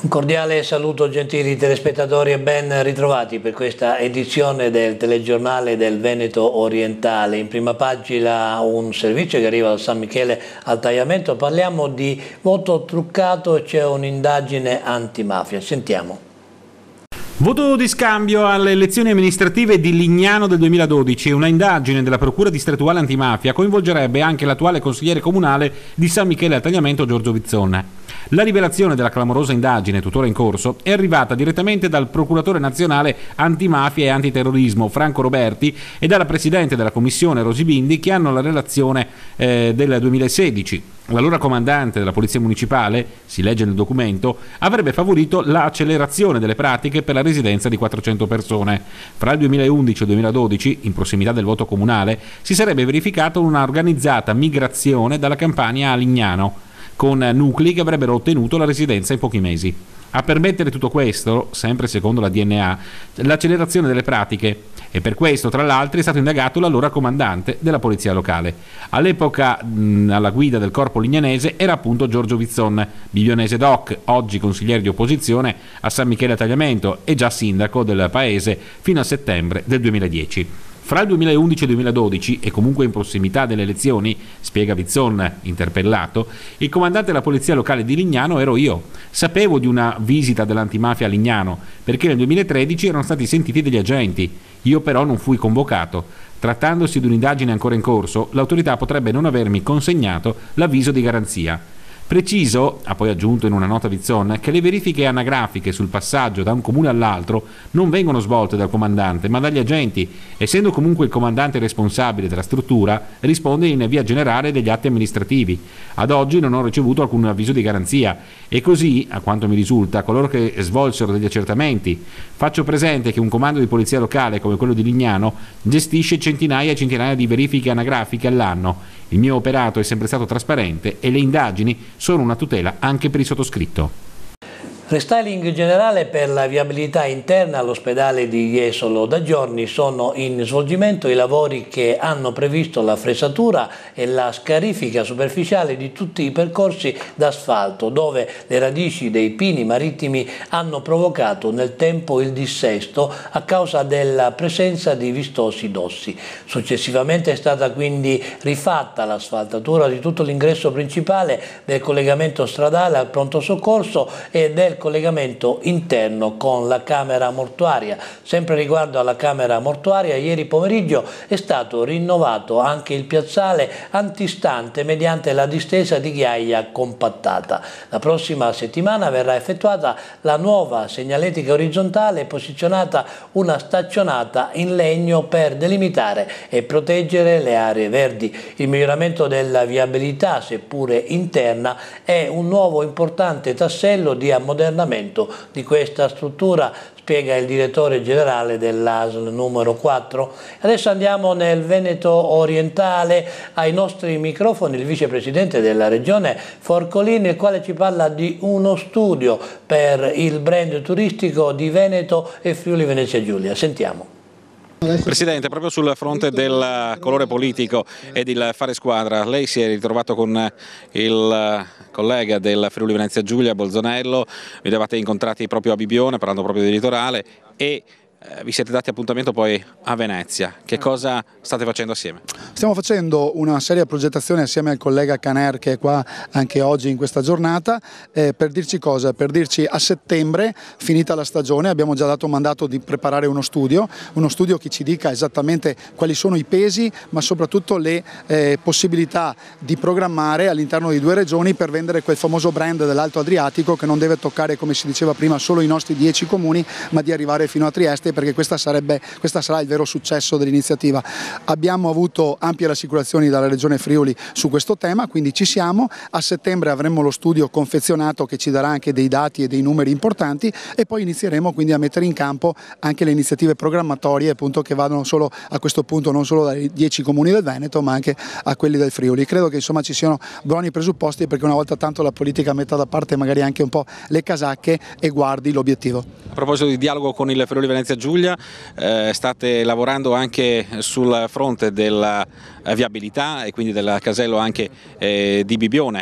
Un cordiale saluto gentili telespettatori e ben ritrovati per questa edizione del telegiornale del Veneto Orientale. In prima pagina un servizio che arriva da San Michele al Tagliamento. Parliamo di voto truccato e c'è un'indagine antimafia. Sentiamo. Voto di scambio alle elezioni amministrative di Lignano del 2012. Una indagine della Procura distrettuale antimafia coinvolgerebbe anche l'attuale consigliere comunale di San Michele al Tagliamento, Giorgio Vizzon. La rivelazione della clamorosa indagine, tuttora in corso, è arrivata direttamente dal procuratore nazionale antimafia e antiterrorismo Franco Roberti e dalla presidente della commissione Rosi Bindi, che hanno la relazione del 2016. L'allora comandante della Polizia Municipale, si legge nel documento, avrebbe favorito l'accelerazione delle pratiche per la residenza di 400 persone. Fra il 2011 e il 2012, in prossimità del voto comunale, si sarebbe verificata una organizzata migrazione dalla Campania a Lignano, con nuclei che avrebbero ottenuto la residenza in pochi mesi. A permettere tutto questo, sempre secondo la DNA, l'accelerazione delle pratiche, e per questo, tra l'altro, è stato indagato l'allora comandante della polizia locale. All'epoca, alla guida del corpo lignanese era appunto Giorgio Vizzon, bivionese doc, oggi consigliere di opposizione a San Michele Tagliamento e già sindaco del paese fino a settembre del 2010. Fra il 2011 e il 2012, e comunque in prossimità delle elezioni, spiega Vizzon, interpellato, il comandante della polizia locale di Lignano ero io. Sapevo di una visita dell'antimafia a Lignano, perché nel 2013 erano stati sentiti degli agenti. Io però non fui convocato. Trattandosi di un'indagine ancora in corso, l'autorità potrebbe non avermi consegnato l'avviso di garanzia. Preciso, ha poi aggiunto in una nota Vizzon, che le verifiche anagrafiche sul passaggio da un comune all'altro non vengono svolte dal comandante, ma dagli agenti. Essendo comunque il comandante responsabile della struttura, risponde in via generale degli atti amministrativi. Ad oggi non ho ricevuto alcun avviso di garanzia e così, a quanto mi risulta, coloro che svolsero degli accertamenti. Faccio presente che un comando di polizia locale come quello di Lignano gestisce centinaia e centinaia di verifiche anagrafiche all'anno. Il mio operato è sempre stato trasparente e le indagini sono una tutela anche per il sottoscritto. Restyling generale per la viabilità interna all'ospedale di Jesolo. Da giorni sono in svolgimento i lavori che hanno previsto la fresatura e la scarifica superficiale di tutti i percorsi d'asfalto, dove le radici dei pini marittimi hanno provocato nel tempo il dissesto a causa della presenza di vistosi dossi. Successivamente è stata quindi rifatta l'asfaltatura di tutto l'ingresso principale del collegamento stradale al pronto soccorso e del collegamento interno con la camera mortuaria. Sempre riguardo alla camera mortuaria, ieri pomeriggio è stato rinnovato anche il piazzale antistante mediante la distesa di ghiaia compattata. La prossima settimana verrà effettuata la nuova segnaletica orizzontale e posizionata una staccionata in legno per delimitare e proteggere le aree verdi. Il miglioramento della viabilità, seppure interna, è un nuovo importante tassello di ammodernamento di questa struttura, spiega il direttore generale dell'ASL numero 4. Adesso andiamo nel Veneto Orientale, ai nostri microfoni il vicepresidente della regione Forcolini, il quale ci parla di uno studio per il brand turistico di Veneto e Friuli Venezia Giulia. Sentiamo. Presidente, proprio sul fronte del colore politico e del fare squadra, lei si è ritrovato con il collega del Friuli Venezia Giulia, Bolzonello, vi eravate incontrati proprio a Bibbione parlando proprio di litorale e vi siete dati appuntamento poi a Venezia. Che cosa state facendo assieme? Stiamo facendo una seria progettazione assieme al collega Caner, che è qua anche oggi in questa giornata, per dirci cosa? Per dirci a settembre, finita la stagione, abbiamo già dato mandato di preparare uno studio che ci dica esattamente quali sono i pesi, ma soprattutto le possibilità di programmare all'interno di 2 regioni per vendere quel famoso brand dell'Alto Adriatico, che non deve toccare, come si diceva prima, solo i nostri 10 comuni, ma di arrivare fino a Trieste, perché questa sarà il vero successo dell'iniziativa. Abbiamo avuto ampie rassicurazioni dalla Regione Friuli su questo tema, quindi ci siamo. A settembre avremo lo studio confezionato che ci darà anche dei dati e dei numeri importanti e poi inizieremo quindi a mettere in campo anche le iniziative programmatorie, appunto, che vadano solo a questo punto non solo dai 10 comuni del Veneto ma anche a quelli del Friuli. Credo che insomma ci siano buoni presupposti perché una volta tanto la politica metta da parte magari anche un po' le casacche e guardi l'obiettivo. A proposito di dialogo con il Friuli Venezia Venezia Giulia, state lavorando anche sul fronte della viabilità e quindi del casello anche di Bibbione,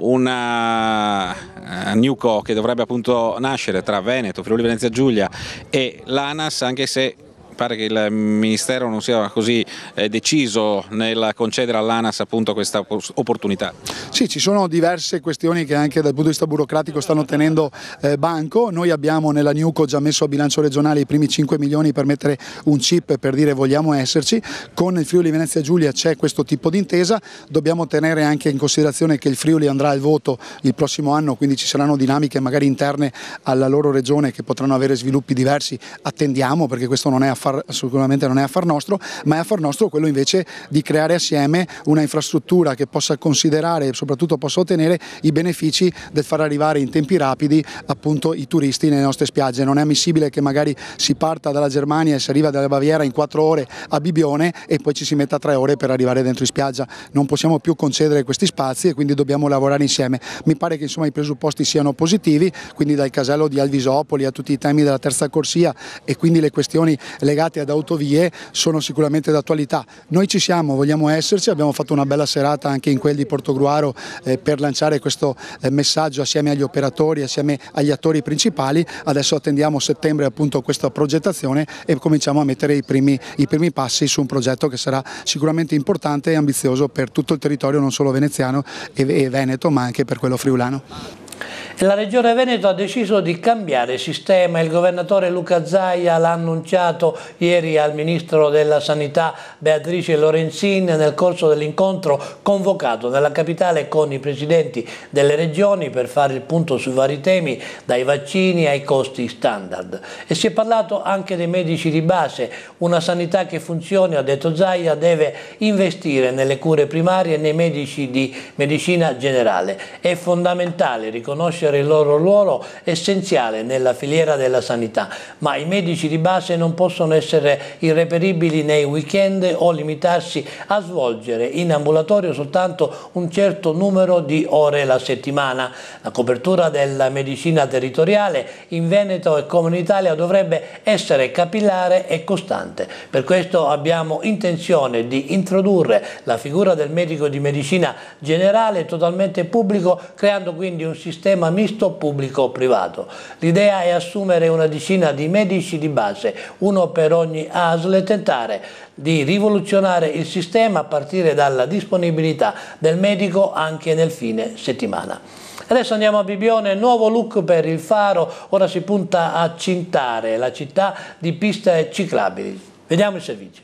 una NewCo che dovrebbe appunto nascere tra Veneto, Friuli Venezia Giulia e l'ANAS, anche se pare che il Ministero non sia così deciso nel concedere all'ANAS appunto questa opportunità. Sì, ci sono diverse questioni che anche dal punto di vista burocratico stanno tenendo banco. Noi abbiamo nella NewCo già messo a bilancio regionale i primi 5 milioni per mettere un chip per dire vogliamo esserci. Con il Friuli Venezia Giulia c'è questo tipo di intesa, dobbiamo tenere anche in considerazione che il Friuli andrà al voto il prossimo anno, quindi ci saranno dinamiche magari interne alla loro regione che potranno avere sviluppi diversi. Attendiamo, perché questo non è sicuramente non è affar nostro, ma è affar nostro quello invece di creare assieme una infrastruttura che possa considerare e soprattutto possa ottenere i benefici del far arrivare in tempi rapidi appunto i turisti nelle nostre spiagge. Non è ammissibile che magari si parta dalla Germania e si arriva dalla Baviera in 4 ore a Bibbione e poi ci si metta 3 ore per arrivare dentro in spiaggia. Non possiamo più concedere questi spazi e quindi dobbiamo lavorare insieme. Mi pare che insomma i presupposti siano positivi, quindi dal casello di Alvisopoli a tutti i temi della terza corsia e quindi le questioni legate ad autovie sono sicuramente d'attualità. Noi ci siamo, vogliamo esserci, abbiamo fatto una bella serata anche in quel di Portogruaro per lanciare questo messaggio assieme agli operatori, assieme agli attori principali. Adesso attendiamo settembre appunto questa progettazione e cominciamo a mettere i primi passi su un progetto che sarà sicuramente importante e ambizioso per tutto il territorio, non solo veneziano e veneto, ma anche per quello friulano. La Regione Veneto ha deciso di cambiare sistema. Il governatore Luca Zaia l'ha annunciato ieri al Ministro della Sanità Beatrice Lorenzin nel corso dell'incontro convocato nella capitale con i presidenti delle regioni per fare il punto sui vari temi, dai vaccini ai costi standard. E si è parlato anche dei medici di base. Una sanità che funzioni, ha detto Zaia, deve investire nelle cure primarie e nei medici di medicina generale. È fondamentale riconoscere il loro ruolo essenziale nella filiera della sanità, ma i medici di base non possono essere irreperibili nei weekend o limitarsi a svolgere in ambulatorio soltanto un certo numero di ore la settimana. La copertura della medicina territoriale in Veneto e come in Italia dovrebbe essere capillare e costante. Per questo abbiamo intenzione di introdurre la figura del medico di medicina generale totalmente pubblico, creando quindi un sistema misto pubblico-privato. L'idea è assumere una decina di medici di base, uno per ogni ASL, e tentare di rivoluzionare il sistema a partire dalla disponibilità del medico anche nel fine settimana. Adesso andiamo a Bibbione, nuovo look per il Faro, ora si punta a Cintare, la città di piste ciclabili. Vediamo il servizio.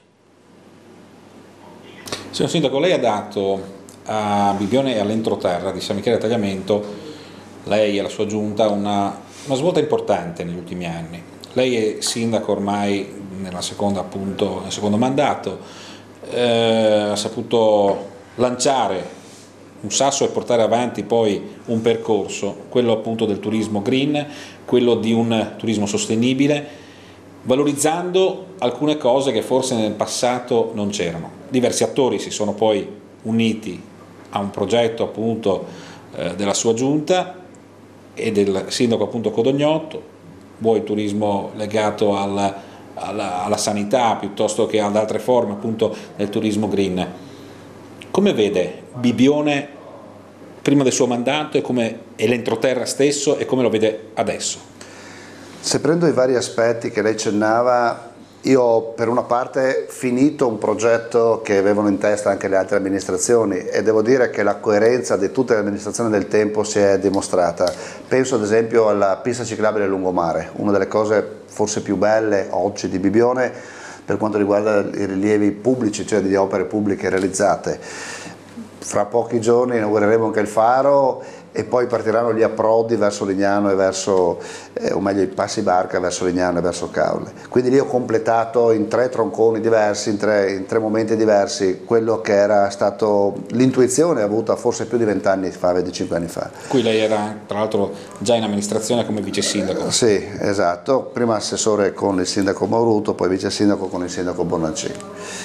Signor Sindaco, lei ha dato a Bibbione e all'entroterra di San Michele Tagliamento, lei e la sua giunta, una svolta importante negli ultimi anni. Lei è sindaco ormai nel secondo mandato, ha saputo lanciare un sasso e portare avanti poi un percorso, quello appunto del turismo green, quello di un turismo sostenibile, valorizzando alcune cose che forse nel passato non c'erano. Diversi attori si sono poi uniti a un progetto appunto della sua giunta e del sindaco appunto Codognotto, vuoi il turismo legato alla sanità piuttosto che ad altre forme appunto del turismo green. Come vede Bibbione prima del suo mandato e l'entroterra stesso, e come lo vede adesso? Se prendo i vari aspetti che lei accennava, io ho per una parte finito un progetto che avevano in testa anche le altre amministrazioni e devo dire che la coerenza di tutte le amministrazioni del tempo si è dimostrata. Penso ad esempio alla pista ciclabile lungomare, una delle cose forse più belle oggi di Bibbione per quanto riguarda i rilievi pubblici, cioè di opere pubbliche realizzate. Fra pochi giorni inaugureremo anche il Faro e poi partiranno gli approdi verso Lignano e verso, o meglio i passi barca verso Lignano e verso Caule. Quindi lì ho completato in 3 tronconi diversi, in tre momenti diversi, quello che era stato l'intuizione avuta forse più di 20 anni fa, 25 anni fa. Qui lei era tra l'altro già in amministrazione come vice sindaco. Sì, esatto, prima assessore con il sindaco Mauruto, poi vice sindaco con il sindaco Bonaccini.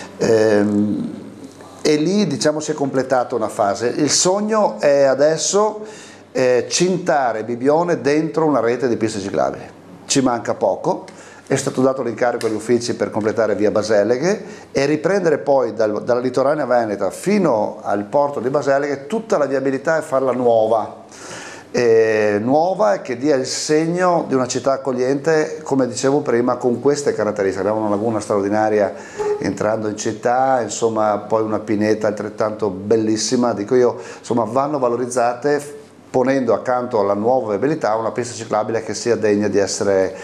E lì diciamo si è completata una fase. Il sogno è adesso cintare Bibbione dentro una rete di piste ciclabili. Ci manca poco, è stato dato l'incarico agli uffici per completare via Baseleghe e riprendere poi dalla litoranea veneta fino al porto di Baseleghe tutta la viabilità e farla nuova e che dia il segno di una città accogliente, come dicevo prima, con queste caratteristiche. Abbiamo una laguna straordinaria entrando in città, insomma, poi una pineta altrettanto bellissima, dico io, insomma, vanno valorizzate ponendo accanto alla nuova viabilità una pista ciclabile che sia degna di essere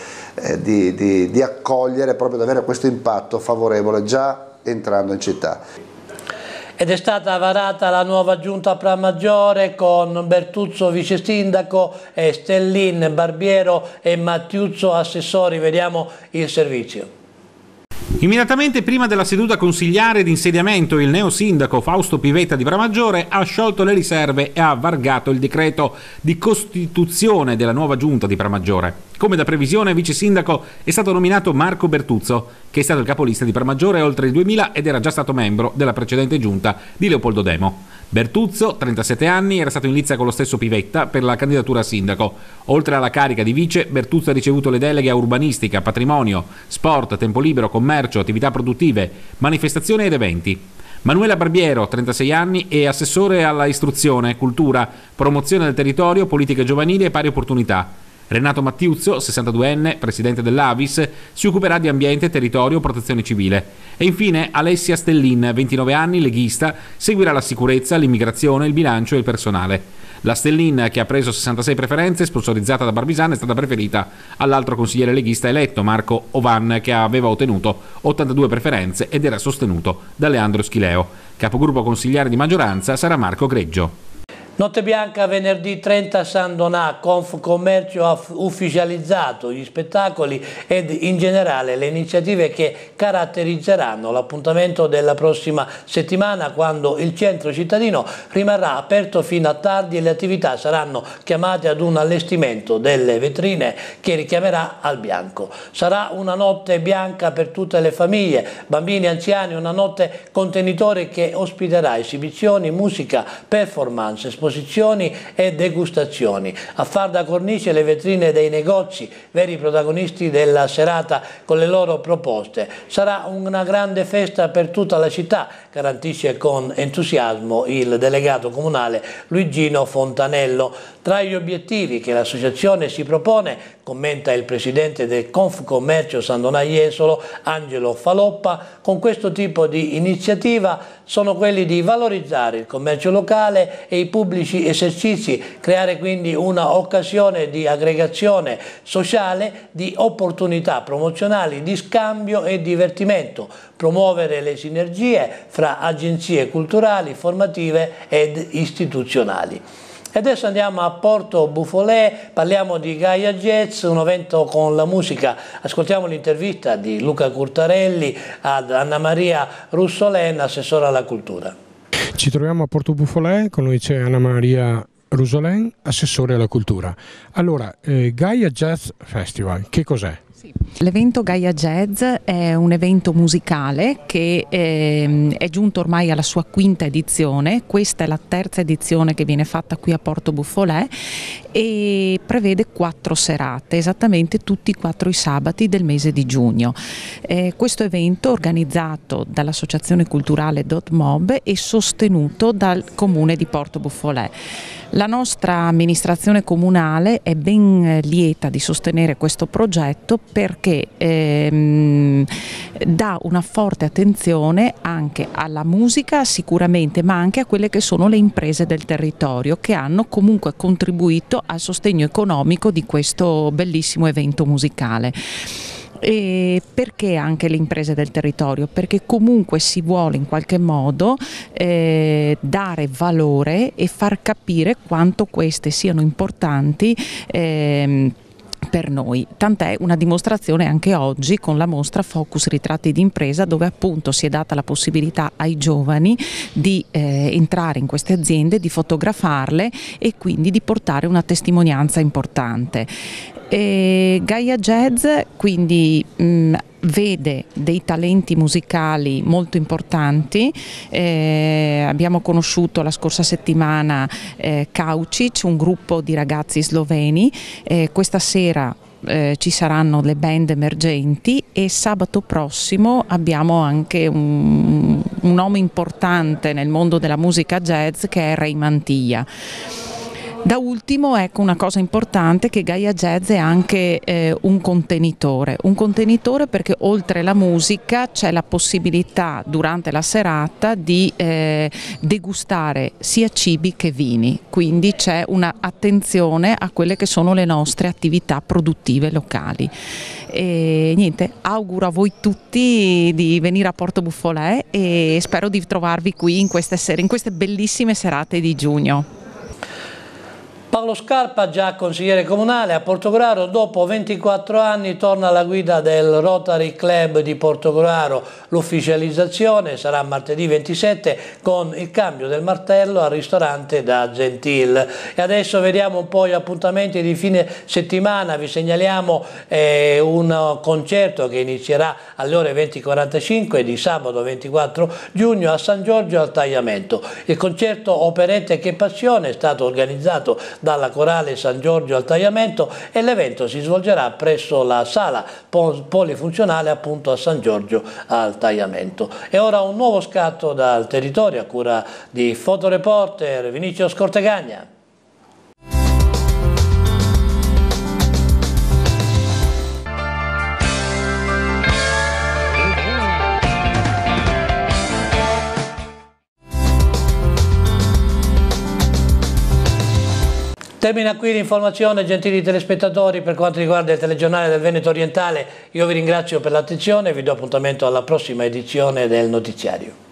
di accogliere, proprio di avere questo impatto favorevole già entrando in città. Ed è stata varata la nuova giunta Pramaggiore con Bertuzzo vice sindaco e Stellin Barbiero e Mattiuzzo assessori. Vediamo il servizio. Immediatamente prima della seduta consigliare di insediamento, il neo sindaco Fausto Pivetta di Pramaggiore ha sciolto le riserve e ha vargato il decreto di costituzione della nuova giunta di Pramaggiore. Come da previsione, vice sindaco è stato nominato Marco Bertuzzo, che è stato il capolista di Pramaggiore oltre il 2000 ed era già stato membro della precedente giunta di Leopoldo Demo. Bertuzzo, 37 anni, era stato in lizza con lo stesso Pivetta per la candidatura a sindaco. Oltre alla carica di vice, Bertuzzo ha ricevuto le deleghe a urbanistica, patrimonio, sport, tempo libero, commercio, attività produttive, manifestazioni ed eventi. Manuela Barbiero, 36 anni, è assessore alla istruzione, cultura, promozione del territorio, politiche giovanili e pari opportunità. Renato Mattiuzzo, 62enne, presidente dell'Avis, si occuperà di ambiente, territorio, protezione civile. E infine Alessia Stellin, 29 anni, leghista, seguirà la sicurezza, l'immigrazione, il bilancio e il personale. La Stellin, che ha preso 66 preferenze, sponsorizzata da Barbisana, è stata preferita all'altro consigliere leghista eletto, Marco Ovan, che aveva ottenuto 82 preferenze ed era sostenuto da Leandro Schileo. Capogruppo consigliere di maggioranza sarà Marco Greggio. Notte bianca venerdì 30 a San Donà, Confcommercio ha ufficializzato gli spettacoli ed in generale le iniziative che caratterizzeranno l'appuntamento della prossima settimana, quando il centro cittadino rimarrà aperto fino a tardi e le attività saranno chiamate ad un allestimento delle vetrine che richiamerà al bianco. Sarà una notte bianca per tutte le famiglie, bambini e anziani, una notte contenitore che ospiterà esibizioni, musica, performance, esposizioni e degustazioni. A far da cornice le vetrine dei negozi, veri protagonisti della serata con le loro proposte. Sarà una grande festa per tutta la città, garantisce con entusiasmo il delegato comunale Luigino Fontanello. Tra gli obiettivi che l'associazione si propone, commenta il presidente del Confcommercio San Donà Jesolo, Angelo Faloppa, con questo tipo di iniziativa sono quelli di valorizzare il commercio locale e i pubblici esercizi, creare quindi una occasione di aggregazione sociale, di opportunità promozionali, di scambio e divertimento, promuovere le sinergie fra agenzie culturali, formative ed istituzionali. E adesso andiamo a Porto Buffolè, parliamo di Gaia Jazz, un evento con la musica. Ascoltiamo l'intervista di Luca Curtarelli ad Anna Maria Russolen, assessore alla cultura. Ci troviamo a Porto Buffolè, con noi c'è Anna Maria Russolen, assessore alla cultura. Allora, Gaia Jazz Festival, che cos'è? L'evento Gaia Jazz è un evento musicale che è giunto ormai alla sua quinta edizione. Questa è la terza edizione che viene fatta qui a Porto Buffolè e prevede 4 serate, esattamente tutti 4 i sabati del mese di giugno. Questo evento, organizzato dall'associazione culturale .mob e sostenuto dal comune di Porto Buffolè. La nostra amministrazione comunale è ben lieta di sostenere questo progetto perché dà una forte attenzione anche alla musica sicuramente, ma anche a quelle che sono le imprese del territorio che hanno comunque contribuito al sostegno economico di questo bellissimo evento musicale. E perché anche le imprese del territorio? Perché comunque si vuole in qualche modo dare valore e far capire quanto queste siano importanti per noi, tant'è una dimostrazione anche oggi con la mostra Focus Ritratti d'impresa, dove appunto si è data la possibilità ai giovani di entrare in queste aziende, di fotografarle e quindi di portare una testimonianza importante. Gaia Jazz quindi vede dei talenti musicali molto importanti. Abbiamo conosciuto la scorsa settimana Kaučić, un gruppo di ragazzi sloveni. Questa sera ci saranno le band emergenti e sabato prossimo abbiamo anche un nome importante nel mondo della musica jazz che è Ray Mantilla. Da ultimo, ecco, una cosa importante, che Gaia Jazz è anche un contenitore perché oltre la musica c'è la possibilità durante la serata di degustare sia cibi che vini, quindi c'è una attenzione a quelle che sono le nostre attività produttive locali. E niente, auguro a voi tutti di venire a Porto Buffolè e spero di trovarvi qui in queste bellissime serate di giugno. Paolo Scarpa, già consigliere comunale a Portogruaro, dopo 24 anni torna alla guida del Rotary Club di Portogruaro. L'ufficializzazione sarà martedì 27 con il cambio del martello al ristorante da Gentil. E adesso vediamo un po' gli appuntamenti di fine settimana. Vi segnaliamo un concerto che inizierà alle ore 20:45 di sabato 24 giugno a San Giorgio al Tagliamento. Il concerto Operette che passione è stato organizzato dalla Corale San Giorgio al Tagliamento e l'evento si svolgerà presso la sala polifunzionale appunto a San Giorgio al Tagliamento. E ora un nuovo scatto dal territorio a cura di fotoreporter Vinicio Scortegagna. Termina qui l'informazione, gentili telespettatori, per quanto riguarda il telegiornale del Veneto Orientale. Io vi ringrazio per l'attenzione e vi do appuntamento alla prossima edizione del notiziario.